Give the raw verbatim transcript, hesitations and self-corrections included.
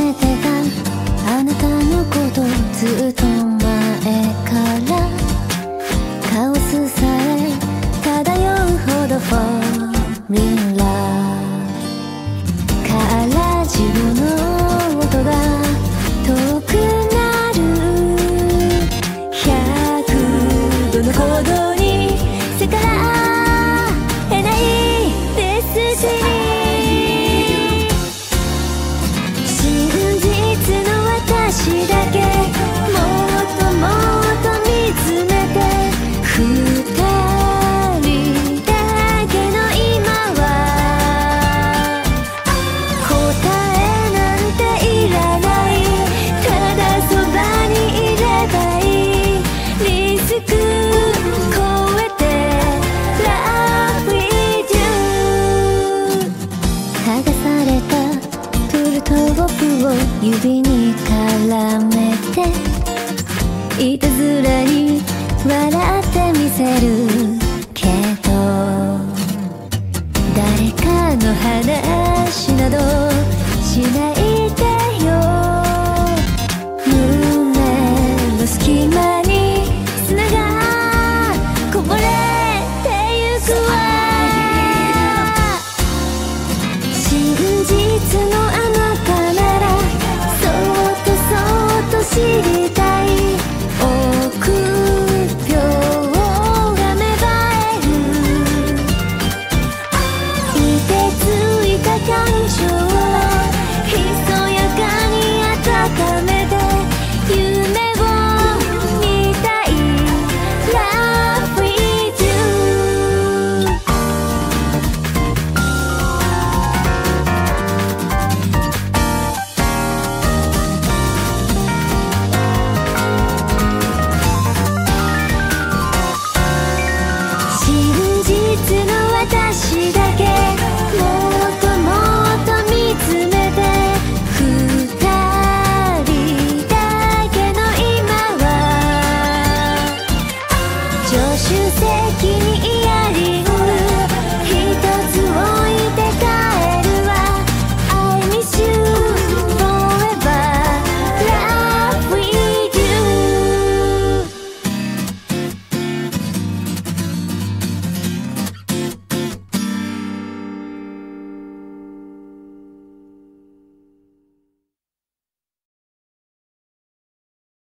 めてたあなたのことずっと前からカオスさえ漂うほど Fall in love から自分の音が遠くなるひゃくどの行動に逆らえないデスティニー真実の私だけもっともっと見つめて二人だけの今は答えなんていらないただそばにいればいいリスク超えて Love with you 剥がされたプルトープを指に絡めていたずらに笑ってみせるけど誰かの話など